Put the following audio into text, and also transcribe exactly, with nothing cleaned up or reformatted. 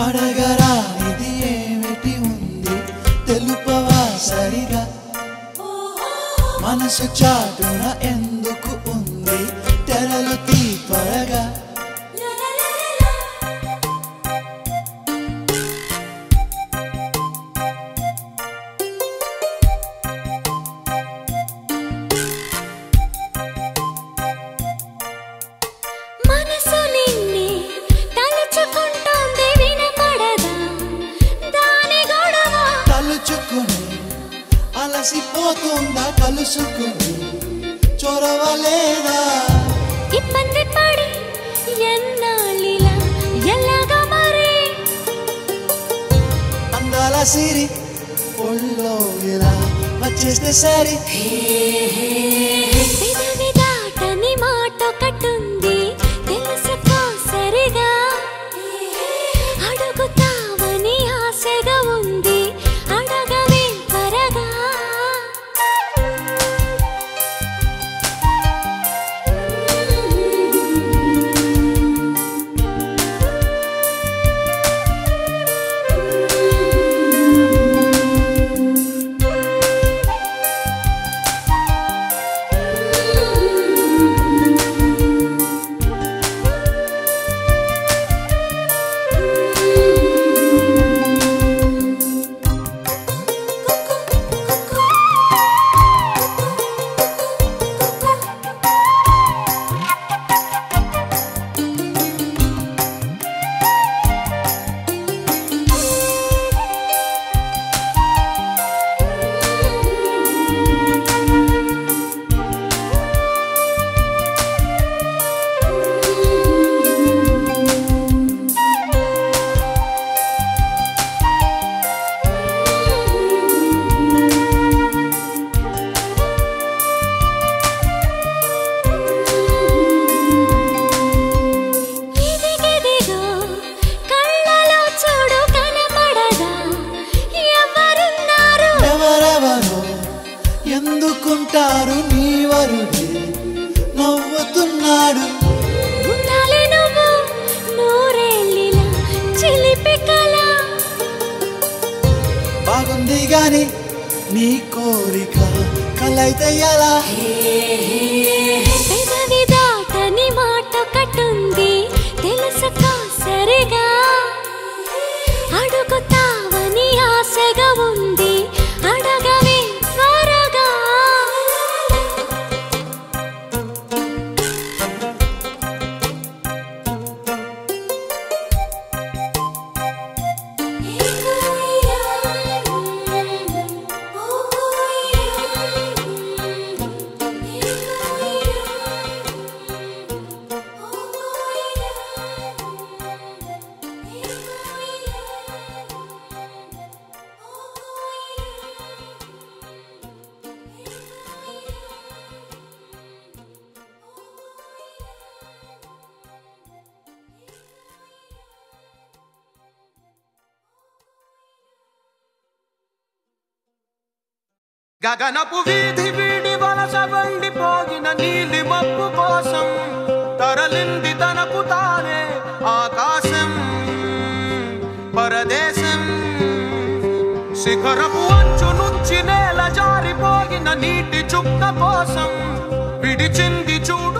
అడగరా ఇది ఏమిటి ఉంది తెలుపవా సరిగా మనసు చాటున ఎందుకు ఉంది తెరలు తీ త్వరగా అలసిపోతుందా కలుసుకుని చొరవలేదా ఇబ్బంది పడి ఎన్నాళ్ళిలా ఎలాగా మరి అందాల సిరి ఒళ్ళో ఇలా వచ్చేస్తే సరి పెదవి దాటని మాట కట్టుంది తెలుసుకో సరిగా అడుగుతావని ఆశగా ఉంది అడగవే త్వరగా ఎందుకుంటారు నీ వరుడే నవ్వుతున్నాడు ఉండాలి నువ్వు నూరేళ్ళిలా చిలిపి కళ బాగుంది గాని నీ కోరిక కలైతే ఎలా పెదవి దాటని మాట కట్టుంది తెలుసుకో సరిగా అడుగుతావని ఆశగా ఉంది అడగవే త్వరగా గగనపు వీధి వీడి వలస వండిపోగిన నీలి మబ్బు కోసం తరలింది తనకు తానే ఆకాశం పరదేశం శిఖరపు అంచు నుంచి నేల జారిపోగిన నీటి చుక్క కోసం విడిచింది చూడు